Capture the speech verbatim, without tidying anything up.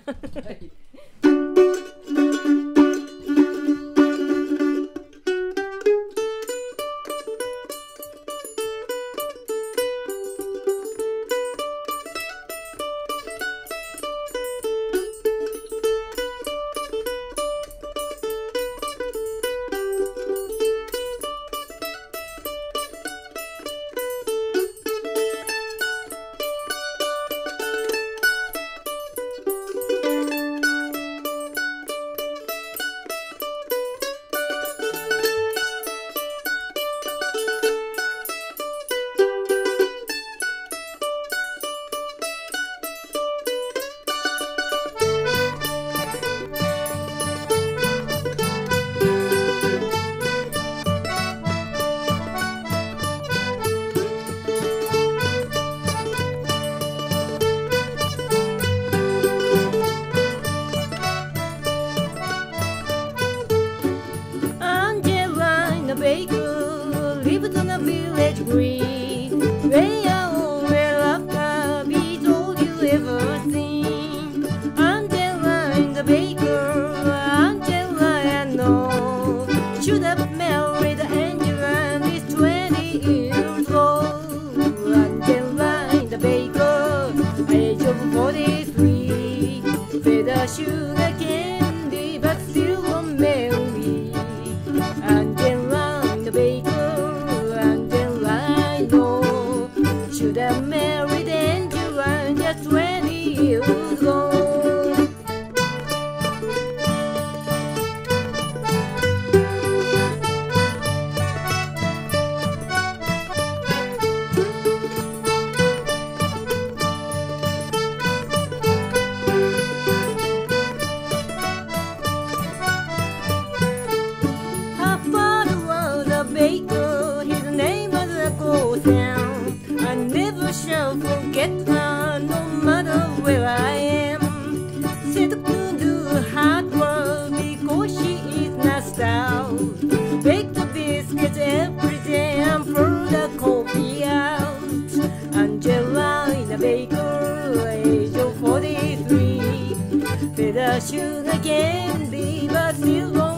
Angeline the Baker lived on a village green. They are all well after beat all you ever seen. Angeline the Baker, Angeline no, should have married Angeline is twenty years old. Angeline the Baker, age of forty-three, fed a sugar candy but still won't marry. Angeline the Baker, Angeline no, should have married Angeline just twenty years ago. Baker, his name was a ghost town. I never shall forget her, no matter where I am. Said to do hard work because she is not stout. Bake the biscuits every day and pour the coffee out. Angeline the Baker, age of forty-three, fed a sugar candy but still